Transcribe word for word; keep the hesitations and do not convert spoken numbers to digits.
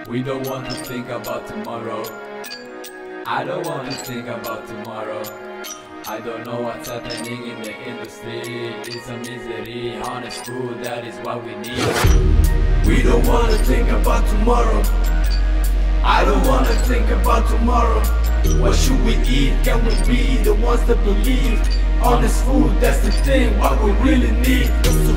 We don't want to think about tomorrow. I don't want to think about tomorrow. I don't know what's happening in the industry. It's a misery, honest food, that is what we need. We don't want to think about tomorrow. I don't want to think about tomorrow. What should we eat? Can we be the ones that believe? Honest food, that's the thing, what we really need.